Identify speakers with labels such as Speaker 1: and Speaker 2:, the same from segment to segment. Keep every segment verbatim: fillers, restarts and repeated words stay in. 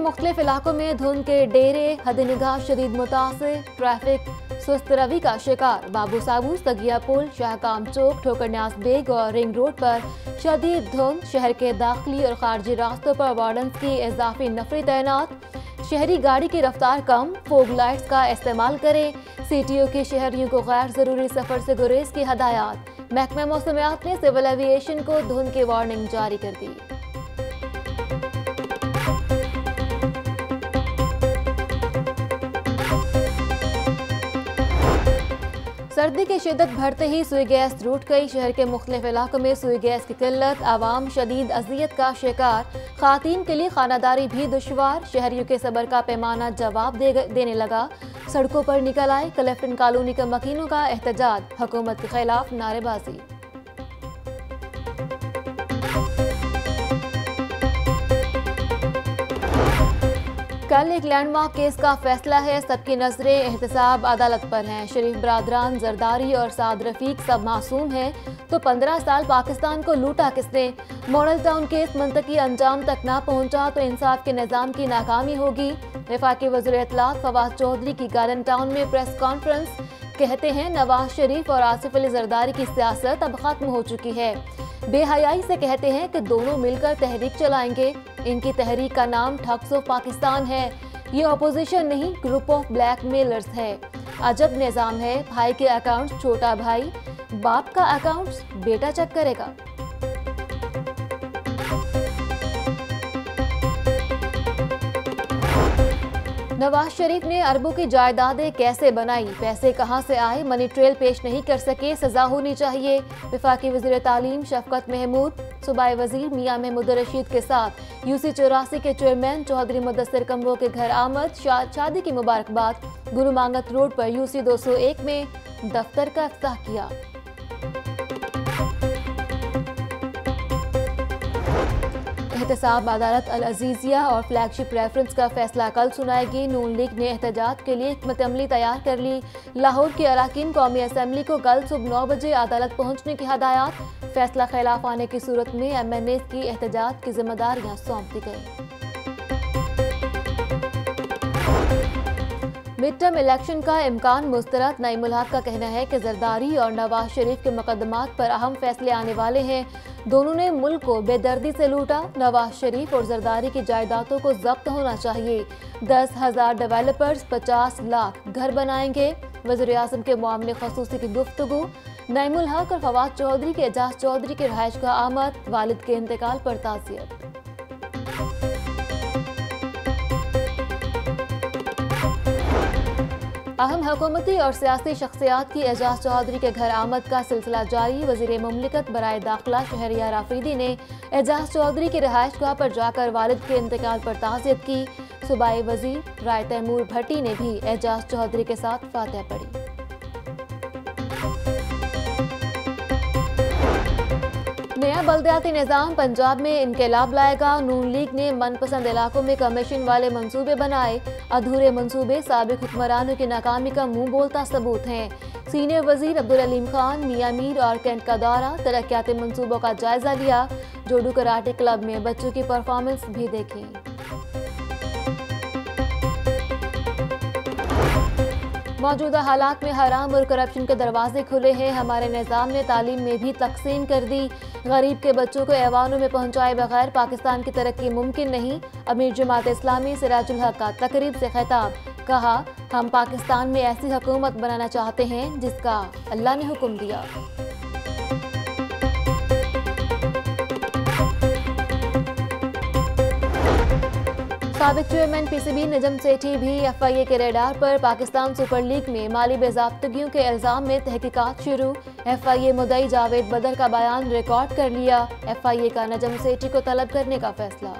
Speaker 1: मुख्तलिफ इलाकों में धुंध के डेरे, हद-ए-निगाह शदीद मुतासिर, ट्रैफिक सुस्त रवि का शिकार। बाबू साबू, सगिया पुल, शाहकाम चौक, ठोकरन्यास बेग और रिंग रोड पर शदीद धुंध। शहर के दाखिली और खारजी रास्तों पर वार्डन्स की इजाफी नफरी तैनात। शहरी गाड़ी की रफ्तार कम, फोग लाइट्स का इस्तेमाल करें। सीटीओ की शहरियों को गैर जरूरी सफर से गुरेज की हदायत। महकमा मौसमियात ने सिविल एविएशन को धुंध की वार्निंग जारी कर दी। सर्दी की शिद्दत बढ़ते ही सुई गैस रूट गई। शहर के मुख्तलिफ इलाकों में सुई गैस की किल्लत, आवाम शदीद अजियत का शिकार। खातीन के लिए खानादारी भी दुश्वार। शहरियों के सब्र का पैमाना जवाब दे, देने लगा। सड़कों पर निकल आए क्लिफ्टन कॉलोनी के मकीनों का एहतजाज। हुकूमत के खिलाफ नारेबाजी। कल एक लैंडमार्क केस का फैसला है। सबकी नजरें एहतसाब अदालत पर हैं। शरीफ बरादरान, जरदारी और साद रफीक सब मासूम हैं, तो पंद्रह साल पाकिस्तान को लूटा किसने? मॉडल टाउन केस मुंतकी अंजाम तक ना पहुंचा तो इंसाफ के निज़ाम की नाकामी होगी। वफाकी वज़ीर इत्तलात फवाद चौधरी की गार्डन टाउन में प्रेस कॉन्फ्रेंस। कहते हैं नवाज शरीफ और आसिफ अली जरदारी की सियासत अब खत्म हो चुकी है। बेहयाई से कहते हैं कि दोनों मिलकर तहरीक चलाएंगे। इनकी तहरीक का नाम ठग्स ऑफ पाकिस्तान है। ये अपोजिशन नहीं, ग्रुप ऑफ ब्लैकमेलर्स है। अजब निज़ाम है, भाई के अकाउंट्स छोटा भाई, बाप का अकाउंट्स बेटा चेक करेगा। नवाज शरीफ ने अरबों की जायदादें कैसे बनाई, पैसे कहां से आए, मनी ट्रेल पेश नहीं कर सके, सजा होनी चाहिए। वफाकी वज़ीर तालीम शफकत महमूद सूबाई वज़ीर मियां महमूद रशीद के साथ यूसी चौरासी के चेयरमैन चौधरी मुदस्सिर कमरों के घर आमद। शा, शादी की मुबारकबाद। गुरु मांगत रोड पर यूसी दो सौ एक में दफ्तर का इफ्ताह किया। एहतसाब अदालत अल अजीजिया और फ्लैगशिप रेफरेंस का फैसला कल सुनाएगी। नून लीग ने एहतजाज के लिए हिकमत अमली तैयार कर ली। लाहौर के अराकीन कौमी असम्बली को कल सुबह नौ बजे अदालत पहुंचने की हदायत। फैसला खिलाफ आने की सूरत में एम एन ए की एहतजाज की जिम्मेदारियां सौंप दी गई। मिड टर्म इलेक्शन का इम्कान मुस्तरद। नईमुल हक का कहना है कि जरदारी और नवाज शरीफ के मुकदमात पर अहम फैसले आने वाले हैं। दोनों ने मुल्क को बेदर्दी से लूटा। नवाज शरीफ और जरदारी की जायदादों को जब्त होना चाहिए। दस हजार डेवलपर्स पचास लाख घर बनाएंगे। वज़ीर आज़म के मामले खसूसी की गुफ्तगू। नईमुल हक और फवाद चौधरी के एजाज चौधरी की रहायश का आमद। वालिद के इंतकाल पर ताज़ियत। अहम हुकूमती और सियासी शख्सियात की एजाज चौधरी के घर आमद का सिलसिला जारी। वज़ीर मुमलिकत बराए दाखिला शहरियार आफरीदी ने एजाज चौधरी की रिहाइश गाह पर जाकर वालिद के इंतकाल पर ताज़ियत की। सूबाई वज़ीर राय तैमूर भट्टी ने भी एजाज चौधरी के साथ फातिहा पढ़ी। नया बल्दियाती निज़ाम पंजाब में इनकलाब लाएगा। नून लीग ने मनपसंद इलाकों में कमीशन वाले मंसूबे बनाए। अधूरे मंसूबे साबिक हुक्मरानों की नाकामी का मुंह बोलता सबूत हैं। सीनियर वजीर अब्दुल अलीम खान मियां मीर और कैंट का दौरा। तरक्याती मंसूबों का जायजा लिया। जोडू कराटे क्लब में बच्चों की परफॉर्मेंस भी देखी। मौजूदा हालात में हराम और करप्शन के दरवाजे खुले हैं। हमारे निज़ाम ने तालीम में भी तकसीम कर दी। गरीब के बच्चों को ऐवानों में पहुंचाए बगैर पाकिस्तान की तरक्की मुमकिन नहीं। अमीर जमात इस्लामी सिराजुल हक का तकरीब से खिताब। कहा, हम पाकिस्तान में ऐसी हुकूमत बनाना चाहते हैं जिसका अल्लाह ने हुक्म दिया। साबिक चेयरमैन पीसीबी निजम सेठी भी एफआईए के रेडार पर। पाकिस्तान सुपर लीग में माली बेज़ाब्तगियों के इल्जाम में तहकीकात शुरू। एफआईए मुद्दई जावेद बदर का बयान रिकॉर्ड कर लिया। एफआईए का निजम सेठी को तलब करने का फैसला।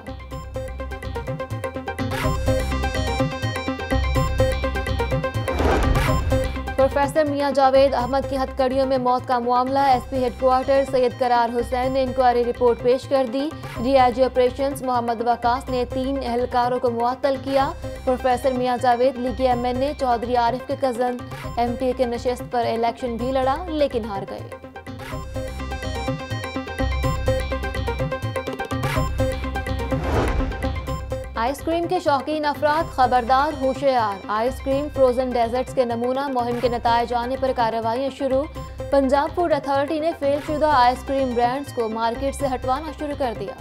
Speaker 1: प्रोफेसर मियां जावेद अहमद की हथकड़ियों में मौत का मामला। एसपी हेडक्वार्टर सैयद करार हुसैन ने इंक्वायरी रिपोर्ट पेश कर दी। डीआईजी ऑपरेशंस मोहम्मद वकास ने तीन एहलकारों को मुअत्तल किया। प्रोफेसर मियां जावेद लीगी एमएनए चौधरी आरिफ के कजन एमपी के नशिस्त पर इलेक्शन भी लड़ा लेकिन हार गए। आइसक्रीम के शौकीन अफराद खबरदार होशियार। आइसक्रीम फ्रोजन डेजर्ट्स के नमूना मुहिम के नतायज आने पर कार्रवाइयां शुरू। पंजाब फूड अथॉरिटी ने फेलशुदा आइसक्रीम ब्रांड्स को मार्केट से हटवाना शुरू कर दिया।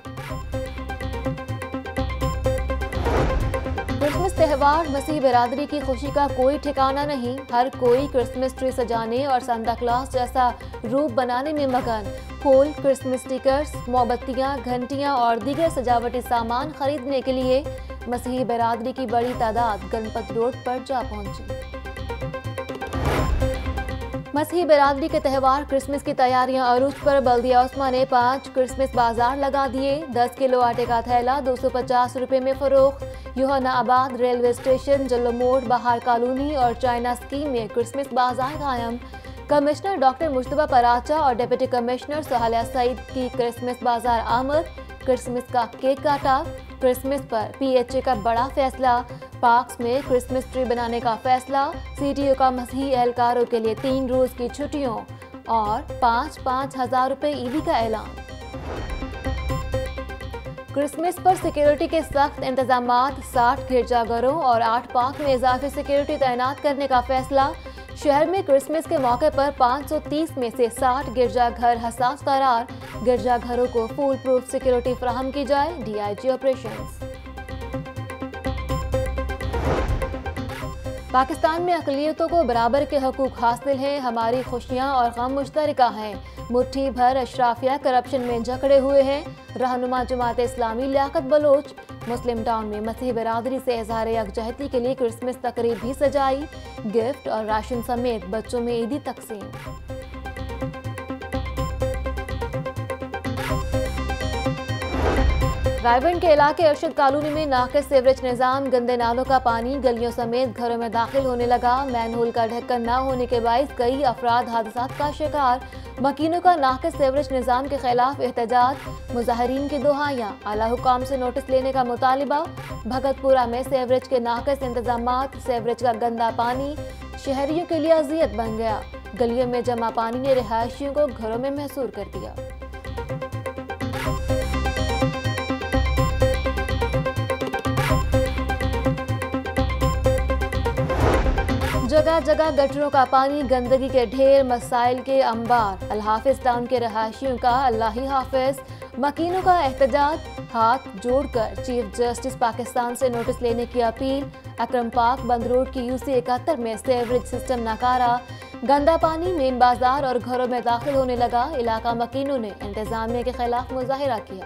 Speaker 1: क्रिसमस त्यौहार मसीह बिरादरी की खुशी का कोई ठिकाना नहीं। हर कोई क्रिसमस ट्री सजाने और सांता क्लॉज जैसा रूप बनाने में मगन। फूल, क्रिसमस स्टिकर्स, मोमबत्तियां, घंटियां और दीगर सजावटी सामान खरीदने के लिए मसीही बिरादरी की बड़ी तादाद गणपत रोड पर जा पहुंची। मसीही बिरादरी के त्यौहार क्रिसमस की तैयारियां अरूज पर। बल्दिया उस्मा ने पांच क्रिसमस बाजार लगा दिए। दस किलो आटे का थैला दो सौ पचास रुपए में फरोख्त। यूहन्ना आबाद रेलवे स्टेशन, जल्लो मोड़, बाहर कॉलोनी और चाइना स्कीम में क्रिसमस बाजार कायम। कमिश्नर डॉक्टर मुश्तबा पराचा और डिप्टी कमिश्नर सुहालिया सईद की क्रिसमस बाजार आमद। क्रिसमस का केक काटा। क्रिसमस पर पीएचए का बड़ा फैसला। पार्क्स में क्रिसमस ट्री बनाने का फैसला। सीटीओ का मसीही एहलकारों के लिए तीन रोज की छुट्टियों और पाँच पाँच हजार रुपए ईदी का ऐलान। क्रिसमस पर सिक्योरिटी के सख्त इंतजामात। साठ गिरजाघरों और आठ पार्क में इजाफी सिक्योरिटी तैनात करने का फैसला। शहर में क्रिसमस के मौके पर पाँच सौ तीस में से साठ गिरजाघर हसास करार। गिरजाघरों को फुल प्रूफ सिक्योरिटी फराहम की जाए। DIG operations. पाकिस्तान में अक़लियतों को बराबर के हकूक़ हासिल हैं। हमारी खुशियाँ और गम मुश्तरका हैं। मुट्ठी भर अशराफिया करप्शन में जकड़े हुए हैं। रहनुमा जमात इस्लामी लियाकत बलोच। मुस्लिम टाउन में मसीह बिरादरी से इज़हार यकजहती के लिए क्रिसमस तकरीब भी सजाई। गिफ्ट और राशन समेत बच्चों में ईदी तकसीम। रायबंद के इलाके अरशद कॉलोनी में नाकिस सीवरेज निज़ाम। गंदे नालों का पानी गलियों समेत घरों में दाखिल होने लगा। मैनहोल का ढक्कन न होने के बाइस कई अफराद हादसात का शिकार। मकीनों का नाकिस सीवरेज निज़ाम के खिलाफ एहतजाज। मुजाहिरीन की दुहाइयां। आला हुकाम से नोटिस लेने का मुतालिबा। भगतपुरा में सीवरेज के नाकिस इंतजामात। सीवरेज का गंदा पानी शहरियों के लिए अजियत बन गया। गलियों में जमा पानी ने रिहायशियों को घरों में महसूर कर दिया। जगह जगह गटरों का पानी, गंदगी के ढेर, मसाइल के अंबार। अलहाफिज टाउन के रहायशियों का अल्लाह ही हाफिज। मकीनों का एहतजाज। हाथ जोड़कर चीफ जस्टिस पाकिस्तान से नोटिस लेने की अपील। अकरम पार्क बंद रोड की यूसी इकहत्तर में सीवरेज सिस्टम नकारा। गंदा पानी मेन बाजार और घरों में दाखिल होने लगा। इलाका मकीनों ने इंतजामिया के खिलाफ मुजाहिरा किया।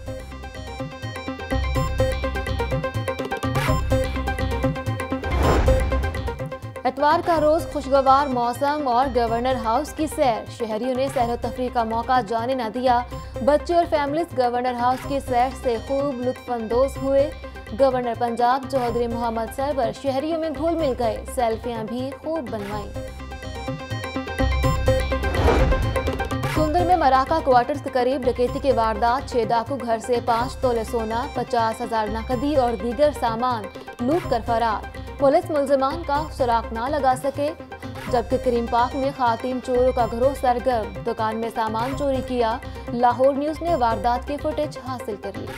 Speaker 1: इतवार का रोज खुशगवार मौसम और गवर्नर हाउस की सैर। शहरियों ने सैर व तफरीह का मौका जाने न दिया। बच्चे और फैमिलीज गवर्नर हाउस की सैर से खूब लुत्फानंदोज हुए। गवर्नर पंजाब चौधरी मोहम्मद सरवर शहरियों में घुल मिल गए। सेल्फियां भी खूब बनवाई। सुंदर में मराका क्वार्टर्स के करीब डकैती की वारदात। छह डाकू घर से पाँच तोले सोना, पचास हजार नकदी और दीगर सामान लूट कर फरार। पुलिस मुलजमान का सुराग न लगा सके। जबकि करीम पार्क में खातीन चोरों का गिरोह सरगर्म। दुकान में सामान चोरी किया। लाहौर न्यूज ने वारदात की फुटेज हासिल कर ली।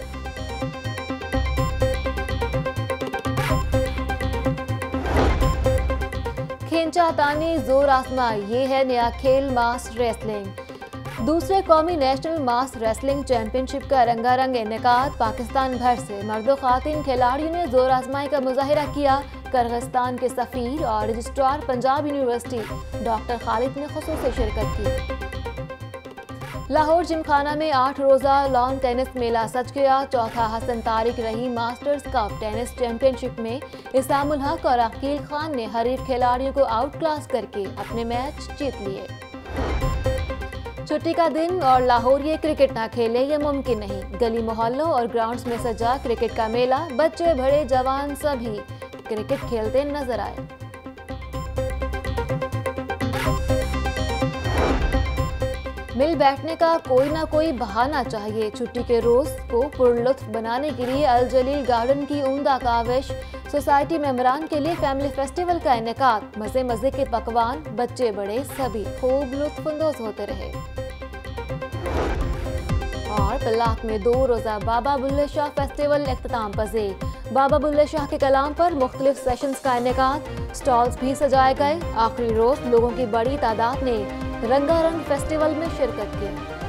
Speaker 1: खींचा तानी जोर आजमाई, ये है नया खेल मास रेसलिंग। दूसरे कौमी नेशनल मास रेसलिंग चैंपियनशिप का रंगारंग इनेकाद। पाकिस्तान भर से मर्द खातिन खिलाड़ियों ने जोर आजमाई का मुजाहिरा किया। किर्गिस्तान के सफीर और registrar Punjab university doctor Khalid ने खुसूसी शिरकत की। लाहौर जिमखाना में आठ रोजा लॉन टेनिस मेला सज गया। चौथा हसन तारिक रही मास्टर्स कप टेनिस चैंपियनशिप में इसामुल हक और अकील खान ने हरीफ खिलाड़ियों को आउट क्लास करके अपने मैच जीत लिए। छुट्टी का दिन और लाहौर ये क्रिकेट ना खेले ये मुमकिन नहीं। गली मोहल्लों और ग्राउंड्स में सजा क्रिकेट का मेला। बच्चे बड़े जवान सभी क्रिकेट खेलते नजर आए। मिल बैठने का कोई ना कोई बहाना चाहिए। छुट्टी के रोज को पुरलुत्फ बनाने के लिए अल जलील गार्डन की उम्दा काविश। सोसाइटी मेंबरान के लिए फैमिली फेस्टिवल का इनेकाद। मजे मजे के पकवान, बच्चे बड़े सभी खूब लुत्फानंदोज होते रहे। और पिल्लाक में दो रोजा बाबा बुल्ले शाह फेस्टिवल इख्तिताम पजीर। बाबा बुल्ले शाह के कलाम पर मुख्तलिफ सेशंस का इनेकाद, स्टॉल्स भी सजाए गए। आखिरी रोज लोगों की बड़ी तादाद ने रंगारंग फेस्टिवल में शिरकत की।